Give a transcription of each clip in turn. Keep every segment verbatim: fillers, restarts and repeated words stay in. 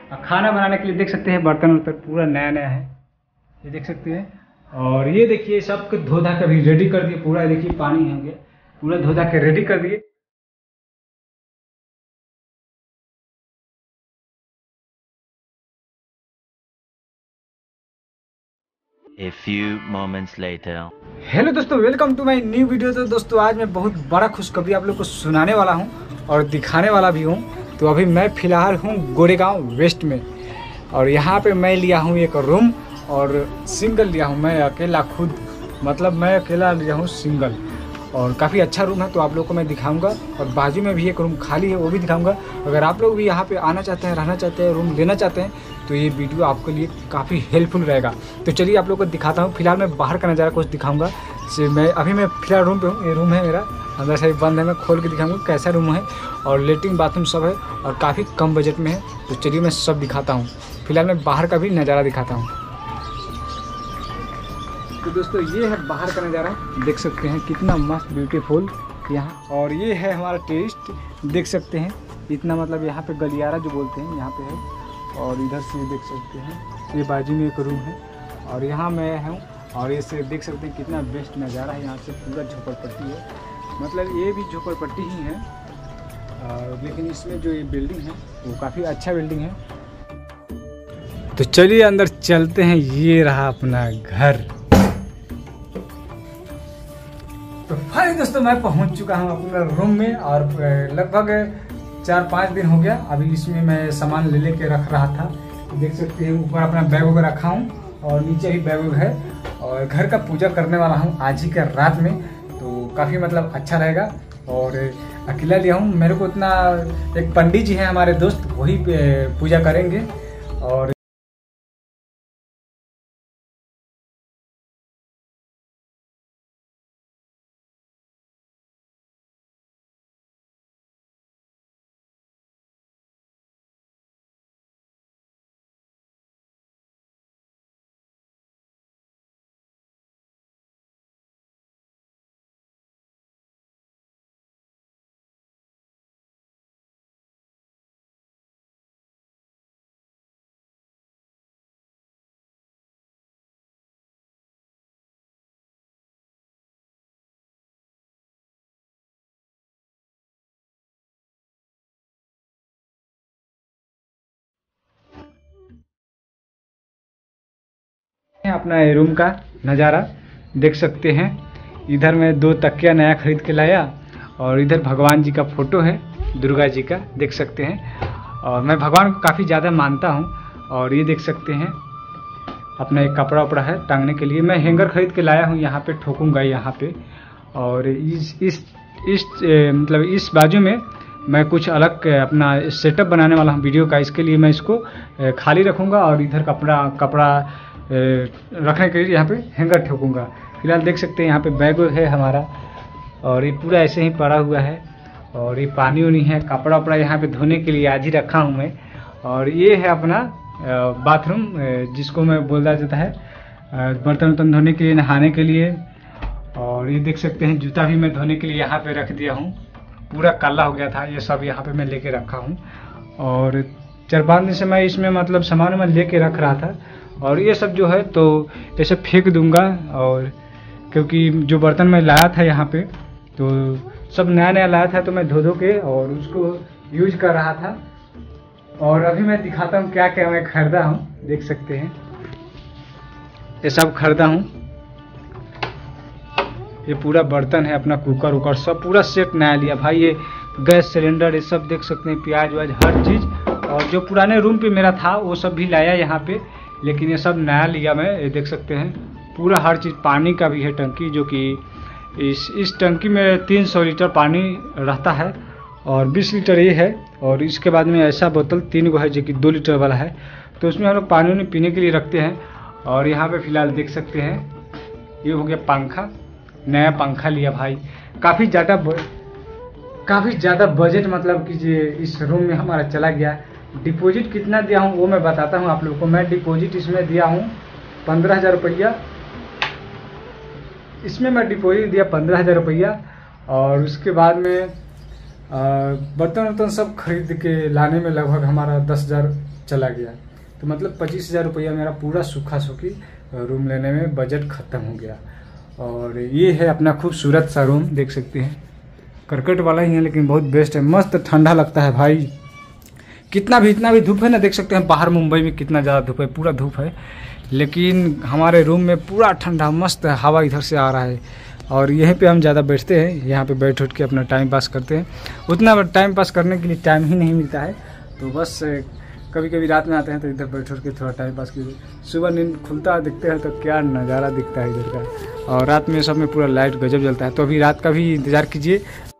खाना बनाने के लिए देख सकते हैं बर्तन वर्तन पूरा नया नया है, ये देख सकते हैं। और ये देखिए सब धो धा के अभी रेडी कर दिए पूरा, देखिए पानी है गया पूरा धो धा के रेडी कर दिए। A few moments later. Hello दोस्तों, welcome to my new video. तो दोस्तों आज मैं बहुत बड़ा खुशखबरी आप लोग को सुनाने वाला हूं और दिखाने वाला भी हूं। तो अभी मैं फ़िलहाल हूं गोरेगांव वेस्ट में और यहां पे मैं लिया हूं एक रूम और सिंगल लिया हूं, मैं अकेला खुद, मतलब मैं अकेला लिया हूं सिंगल। और काफ़ी अच्छा रूम है तो आप लोग को मैं दिखाऊंगा। और बाजू में भी एक रूम खाली है वो भी दिखाऊंगा। अगर आप लोग भी यहाँ पे आना चाहते हैं, रहना चाहते हैं, रूम लेना चाहते हैं तो ये वीडियो आपके लिए काफ़ी हेल्पफुल रहेगा। तो चलिए आप लोग को दिखाता हूँ। फिलहाल मैं बाहर का नज़ारा कुछ दिखाऊंगा। से मैं अभी मैं फिलहाल रूम पे हूँ, ये रूम है मेरा, अंदर से बंद है, मैं खोल के दिखाऊंगा कैसा रूम है। और लेटरिन बाथरूम सब है और काफ़ी कम बजट में है। तो चलिए मैं सब दिखाता हूँ। फिलहाल मैं बाहर का भी नज़ारा दिखाता हूँ। तो दोस्तों ये है बाहर का नज़ारा, देख सकते हैं कितना मस्त ब्यूटीफुल यहाँ। और ये है हमारा टेस्ट, देख सकते हैं इतना, मतलब यहाँ पे गलियारा जो बोलते हैं यहाँ पे है। और इधर से देख सकते हैं ये बाजू में एक रूम है और यहाँ मैं हूँ। और ये से देख सकते हैं कितना बेस्ट नज़ारा है, यहाँ से पूरा झोपड़पट्टी है, मतलब ये भी झोपड़पट्टी ही है। और लेकिन इसमें जो ये बिल्डिंग है वो काफ़ी अच्छा बिल्डिंग है। तो चलिए अंदर चलते हैं। ये रहा अपना घर। तो फाइनली दोस्तों मैं पहुंच चुका हूं अपने रूम में और लगभग चार पाँच दिन हो गया। अभी इसमें मैं सामान ले लेके रख रहा था, देख सकते हैं ऊपर अपना बैग वगैरह रखा हूं और नीचे ही बैग वैग है। और घर का पूजा करने वाला हूं आज ही के रात में, तो काफ़ी मतलब अच्छा रहेगा। और अकेला लिया हूं, मेरे को इतना, एक पंडित जी हैं हमारे दोस्त, वही पूजा करेंगे। और अपना रूम का नज़ारा देख सकते हैं। इधर मैं दो तकिया नया खरीद के लाया और इधर भगवान जी का फोटो है, दुर्गा जी का, देख सकते हैं। और मैं भगवान को काफ़ी ज़्यादा मानता हूँ। और ये देख सकते हैं अपना एक कपड़ा वपड़ा है टांगने के लिए, मैं हैंगर खरीद के लाया हूँ, यहाँ पे ठोकूंगा यहाँ पे। और इस इस इस मतलब इस बाजू में मैं कुछ अलग अपना सेटअप बनाने वाला हूँ वीडियो का, इसके लिए मैं इसको खाली रखूँगा और इधर कपड़ा कपड़ा रखने के लिए यहाँ पे हैंगर ठोकूंगा। फिलहाल देख सकते हैं यहाँ पे बैग है हमारा और ये पूरा ऐसे ही पड़ा हुआ है। और ये पानी वानी है, कपड़ा वपड़ा यहाँ पे धोने के लिए आज ही रखा हूँ मैं। और ये है अपना बाथरूम, जिसको मैं बोला जाता है बर्तन वर्तन धोने के लिए, नहाने के लिए। और ये देख सकते हैं जूता भी मैं धोने के लिए यहाँ पे रख दिया हूँ, पूरा काला हो गया था, ये सब यहाँ पे मैं लेके रखा हूँ। और चार पाँच दिन से मैं इसमें मतलब सामान मैं लेके रख रहा था। और ये सब जो है तो ऐसे फेंक दूंगा, और क्योंकि जो बर्तन मैं लाया था यहाँ पे तो सब नया नया लाया था, तो मैं धो धो के और उसको यूज कर रहा था। और अभी मैं दिखाता हूँ क्या क्या मैं खरीदा हूँ, देख सकते हैं ये सब खरीदा हूँ। ये पूरा बर्तन है अपना, कुकर उकर सब पूरा सेट नया लिया भाई। ये गैस सिलेंडर ये सब देख सकते हैं, प्याज व्याज हर चीज़। और जो पुराने रूम पे मेरा था वो सब भी लाया यहाँ पे, लेकिन ये सब नया लिया मैं। ये देख सकते हैं पूरा हर चीज़, पानी का भी है टंकी, जो कि इस इस टंकी में तीन सौ लीटर पानी रहता है और बीस लीटर ये है। और इसके बाद में ऐसा बोतल तीन गो है जो कि दो लीटर वाला है, तो उसमें हम लोग पानी वानी पीने के लिए रखते हैं। और यहाँ पे फिलहाल देख सकते हैं ये हो गया पंखा, नया पंखा लिया भाई। काफ़ी ज़्यादा काफ़ी ज़्यादा बजट मतलब कि इस रूम में हमारा चला गया। डिपॉजिट कितना दिया हूँ वो मैं बताता हूँ आप लोगों को। मैं डिपॉजिट इसमें दिया हूँ पंद्रह हज़ार रुपया, इसमें मैं डिपॉजिट दिया पंद्रह हज़ार रुपया। और उसके बाद में बर्तन वर्तन सब खरीद के लाने में लगभग हमारा दस हज़ार चला गया। तो मतलब पच्चीस हज़ार रुपया मेरा पूरा सूखा सूखी रूम लेने में बजट ख़त्म हो गया। और ये है अपना खूबसूरत सा रूम, देख सकते हैं, करकट वाला ही है लेकिन बहुत बेस्ट है, मस्त ठंडा लगता है भाई। कितना भी इतना भी धूप है ना, देख सकते हैं बाहर मुंबई में कितना ज़्यादा धूप है, पूरा धूप है, लेकिन हमारे रूम में पूरा ठंडा मस्त हवा इधर से आ रहा है। और यहीं पे हम ज़्यादा बैठते हैं, यहाँ पे बैठ उठ के अपना टाइम पास करते हैं। उतना टाइम पास करने के लिए टाइम ही नहीं मिलता है, तो बस कभी कभी रात में आते हैं तो इधर बैठ उठ के थोड़ा टाइम पास कीजिए। सुबह नींद खुलता है, दिखते हैं तो क्या नज़ारा दिखता है इधर का। और रात में सब में पूरा लाइट गजब जलता है, तो अभी रात का भी इंतज़ार कीजिए।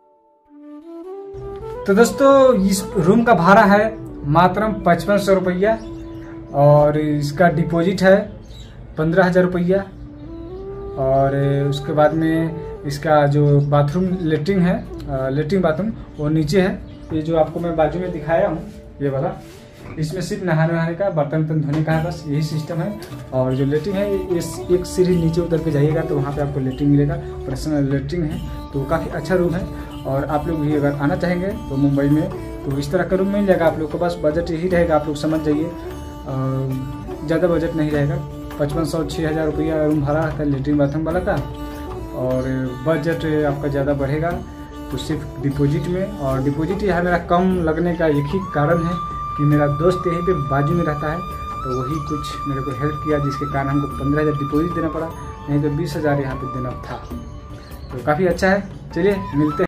तो दोस्तों इस रूम का भाड़ा है मात्र पचपन सौ रुपया और इसका डिपॉजिट है पंद्रह हज़ार रुपया। और उसके बाद में इसका जो बाथरूम लेटरिन है, लेटरिन बाथरूम वो नीचे है। ये जो आपको मैं बाजू में दिखाया हूँ ये वाला, इसमें सिर्फ नहाने नहाने का, बर्तन वर्तन धोने का है, बस यही सिस्टम है। और जो लेटरिन है ये एक सीढ़ी नीचे उतर के जाइएगा तो वहाँ पे आपको लेटरिन मिलेगा, पर्सनल लेटरिन है, तो काफ़ी अच्छा रूम है। और आप लोग भी अगर आना चाहेंगे तो मुंबई में तो इस तरह का रूम मिल जाएगा आप लोग को। बस बजट यही रहेगा, आप लोग समझ जाइए, ज़्यादा बजट नहीं रहेगा। पचपन सौ छः हज़ार रुपया रूम भाड़ा रहता है लेटरिन बाथरूम वाला का। और बजट आपका ज़्यादा बढ़ेगा तो सिर्फ डिपॉजिट में। और डिपॉजिट यह मेरा कम लगने का एक ही कारण है कि मेरा दोस्त यहीं पे बाजू में रहता है, तो वही कुछ मेरे को हेल्प किया, जिसके कारण हमको पंद्रह हज़ार डिपॉजिट देना पड़ा, नहीं तो बीस हज़ार यहाँ पर देना था। तो काफ़ी अच्छा है। चलिए मिलते हैं।